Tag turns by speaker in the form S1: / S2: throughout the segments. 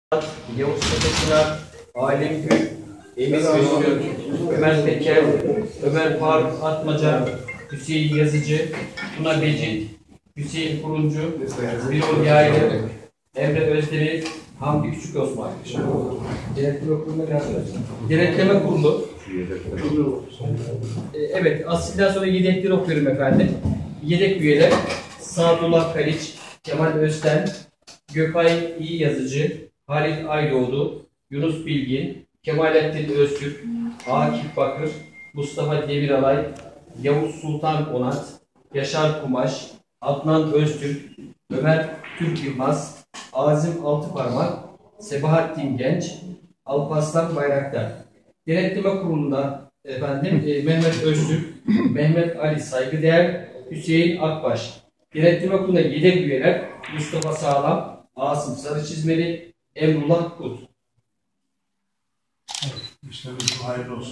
S1: Yavuz Tepeşınar, Alim Gül, Emir Özgür, Ömer Peker, Ömer Faruk Atmaca, Hüseyin Yazıcı, Tuna Becit, Hüseyin Kuruncu, Birol Yaylı, Emre Özdemir, Hamdi Küçük Osman. Denetleme Kurulu. Evet, asilden sonra yedekleri okuyorum efendim. Yedek üyeler: Sadullah Kaliç, Kemal Özten, Gökay İyi Yazıcı, Halit Aydoğdu, Yunus Bilgin, Kemalettin Öztürk, Akif Bakır, Mustafa Demiralay, Yavuz Sultan Onat, Yaşar Kumaş, Adnan Öztürk, Ömer Türk Yılmaz, Azim Altıparmak, Sebahattin Genç, Alparslan Bayraktar. Denetleme Kurulu'nda efendim Mehmet Öztürk, Mehmet Ali Saygıdeğer, Hüseyin Akbaş. Denetleme Kurulu'nda yedek üyeler: Mustafa Sağlam, Asım Sarıçizmeli, Emrullah Kut.
S2: Evet, işlerimiz hayırlı olsun.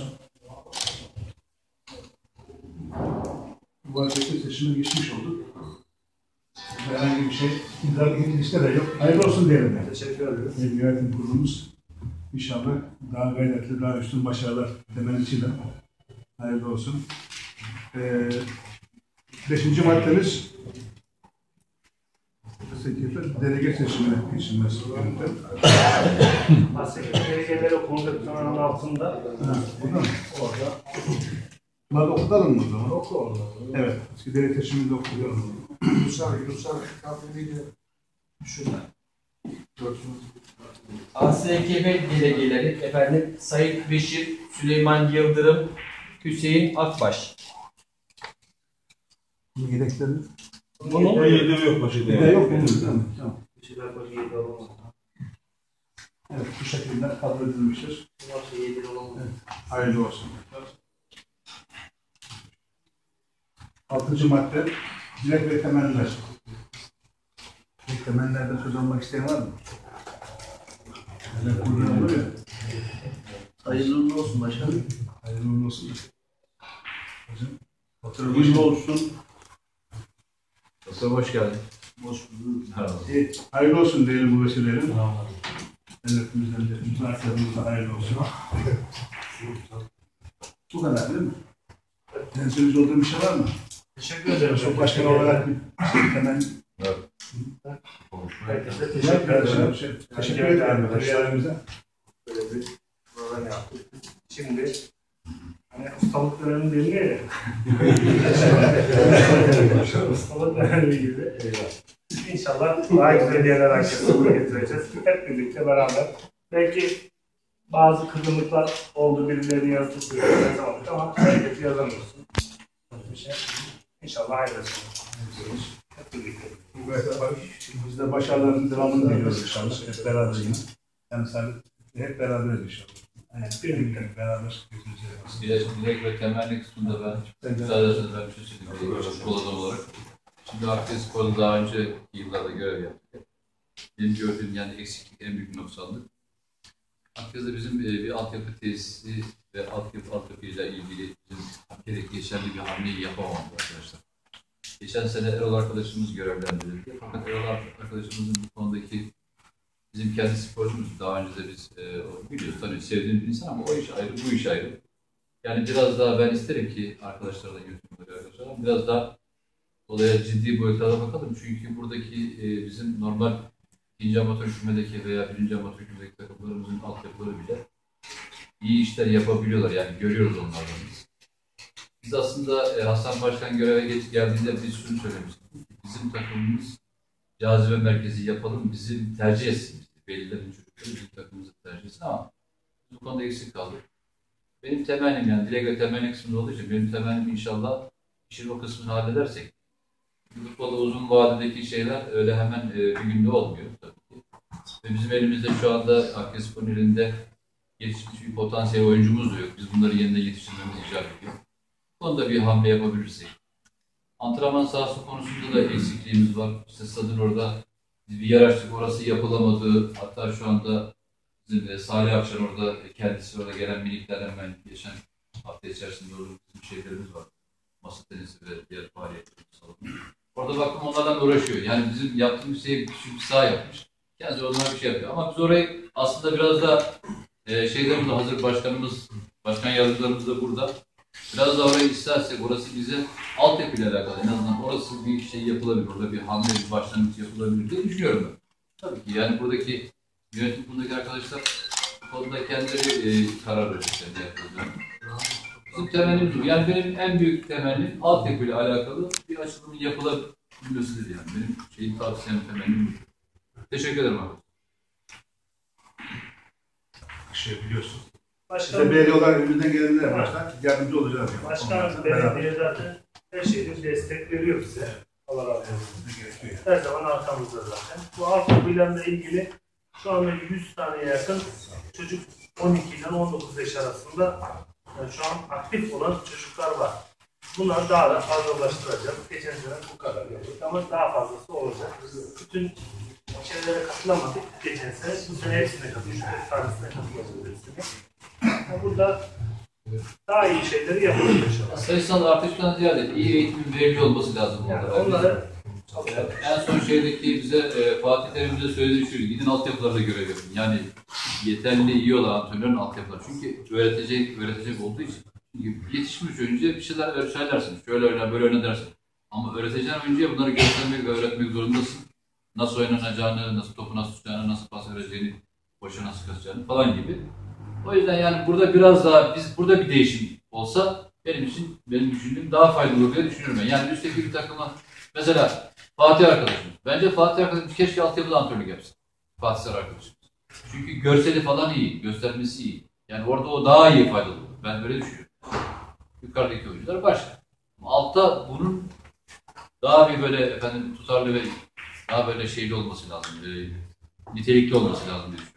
S2: Bu arada seçime geçmiş olduk. Herhangi bir şey, liste de yok. Hayırlı olsun diyelim.
S3: Teşekkür ederiz.
S2: Yönetim kurulumuz inşallah daha gayretli, daha üstün başarılar temennisiyle hayırlı olsun. 5. maddemiz delege seçimine geçilmesi.
S3: Delegeleri konuşmanın altında.
S2: Burada mı?
S3: Orada.
S2: Bunları okutalım mı o zaman?
S3: Oku orada.
S2: Evet. Eski delege seçiminde okuyalım.
S3: Yusar kafiliyle şurada.
S1: ASKB delegeleri efendim Sayit Beşir, Süleyman Yıldırım, Hüseyin Akbaş.
S2: Bu yedekleri.
S1: Bunun
S3: Yedek yok başı
S2: Yok mu? Tamam.
S3: Kişiler başı yedek olamaz.
S2: Evet, bu şekilde kabul edilmiştir.
S3: Başı yedek olamaz.
S2: Evet, hayırlı olsun. 6. madde, dilek ve temenniler. Bu temennilerde söz almak isteyen var mı?
S3: Hayırlı olsun başkanım.
S2: Hayırlı olsun. Hocam,
S3: Hayırlı olsun.
S4: Doktor hoş geldin.
S3: Hoş bulduk.
S2: hayırlı olsun diyelim bu vesileyle. Devletimizden de, arkadaşımızda hayırlı olsun. Bu kadar değil mi? Temsilci olduğum bir şey var mı?
S3: Teşekkür ederim.
S2: Çok başkan olarak bir temenni.
S4: Evet.
S3: Herkese
S2: Teşekkür ederim. Teşekkür ederim arkadaşlarımıza.
S3: Böyle bir program yaptık. Şimdi hani ustalık dönemi deniyor ya. Ustalık dönemi gibi. İnşallah daha güzel yerler arkasını getireceğiz. Hep birlikte beraber. Belki bazı kızımlıklar oldu, birileri yazdık, birileri yazamadık ama herkesi yazamıyorsun. Bir şey. İnşallah hayırlısı. Hep birlikte.
S2: Biz de başarıların devamını diliyoruz inşallah. Hep beraber yine. Yani sen hep beraberiz inşallah. Yani birlikte beraber götüreceğiz.
S4: Dilek ve temenni kısmında ben müsaadenizle ben bir şey söyleyeyim. Futbol adamı olarak. Şimdi Akdeniz Spor'da daha önce yıllarda görev yaptık. Benim gördüğüm yani eksiklik en büyük noksanlık. Akdeniz'de bizim bir altyapı tesisi ve altyapıyla ilgili bizim gerek geçerli bir hamleyi yapamadık arkadaşlar. Geçen sene Erol arkadaşımız görevlendirildi. Fakat Erol arkadaşımızın bu konudaki bizim kendi sporcumuz daha önce de biz biliyoruz tabii sevdiğimiz bir insan ama o iş ayrı, bu iş ayrı. Yani biraz daha ben isterim ki arkadaşlarla yönetimleri arkadaşlar biraz daha olaya ciddi boyutlara bakalım. Çünkü buradaki bizim normal ikinci amatör kümedeki veya birinci amatör kümedeki takımlarımızın altyapıları bile iyi işler yapabiliyorlar. Yani görüyoruz onlardan biz. Biz aslında Hasan Başkan göreve geldiğinde biz şunu söylemiştik. Bizim takımımız cazibe merkezi yapalım, bizim tercih etsin. Belirlerin çocukları bizim takımımızı tercih etsin ama bu konuda eksik kaldık. Benim temennim yani dilek ve temenni kısmında olduğu için benim temennim inşallah işin o kısmını halledersek. Futbolda uzun vadedeki şeyler öyle hemen bir günde olmuyor tabii ki. Ve bizim elimizde şu anda Akdespor'un elinde yetişmiş bir potansiyel oyuncumuz da yok. Biz bunları yeniden yetiştirmemiz icap ediyor. Bu konuda bir hamle yapabilirsek. Antrenman sahası konusunda da eksikliğimiz var. İşte stadın orada biz bir yer açtık, orası yapılamadı. Hatta şu anda bizim Salih Akşan orada kendisi orada gelen miniklerden ben geçen hafta içerisinde orada bizim şeylerimiz var. Masa tenisi ve diğer faaliyetlerimiz salonu. Orada baktım onlardan uğraşıyor. Yani bizim yaptığımız şey küçük bir saha yapmış. Kendisi o zaman bir şey yapıyor. Ama biz orayı aslında biraz da şeyde burada hazır başkanımız, başkan yardımcılarımız da burada. Biraz da orayı istersek orası bize altyapıyla alakalı. En azından orası bir şey yapılabilir. Orada bir hamle, bir başlangıç yapılabilir diye düşünüyorum ben. Tabii ki yani buradaki yönetim kurulundaki arkadaşlar bu konuda kendileri karar verecekler ne yapacağını. Bizim temennimiz bu. Yani benim en büyük temennim altyapıyla alakalı bir açılımın yapılabilmesidir yani. Benim şeyim, tavsiyem, temennim bu. Teşekkür ederim abi.
S2: Şey biliyorsun.
S3: Başkanım,
S2: Size belediye olarak elimizden gelenlere başlar yardımcı olacağız.
S3: Başkanım belediye zaten her şeyde destek veriyor bize. Allah razı olsun. Her zaman arkamızda zaten. Bu altyapıyla ilgili şu anda 100 tane yakın çocuk 12 ile 19 yaş arasında yani şu an aktif olan çocuklar var. Bunları daha da fazlalaştıracağız. Geçen sene bu kadar yaptık ama daha fazlası olacak. Bütün şeylere katılamadık geçen sene. Bu sene hepsine katılıyoruz. 40 tanesine katılıyoruz hepsine. Yani burada daha iyi şeyleri yapıyoruz inşallah.
S4: Sayısal artıştan ziyade iyi eğitimin veriliyor olması lazım.
S3: Yani
S4: orada.
S3: onları
S4: En son şeydeki bize Fatih Terim bize söylediği şu, gidin altyapılarda görev yapın. Yani yeterli, iyi olan antrenörün altyapıları. Çünkü öğretecek olduğu için. Çünkü yetişmiş önce bir şeyler söylersin. Şöyle oyna, böyle oyna dersin. Ama öğreteceğin önce bunları göstermek ve öğretmek zorundasın. Nasıl oynanacağını, nasıl topu nasıl tutacağını, nasıl pas vereceğini, boşa nasıl kaçacağını falan gibi. O yüzden yani burada biraz daha, burada bir değişim olsa benim düşündüğüm daha faydalı olur diye düşünüyorum ben. Yani üstteki bir takıma, mesela Fatih arkadaşımız. Bence Fatih arkadaşımız keşke altyapıda antrenörlük yapsın. Fatih Sarı arkadaşımız. Çünkü görseli falan iyi, göstermesi iyi. Yani orada o daha iyi faydalı olur. Ben böyle düşünüyorum. Yukarıdaki oyuncular başka. Ama altta bunun daha bir böyle tutarlı ve daha böyle şeyli olması lazım. Nitelikli olması lazım diye düşünüyorum.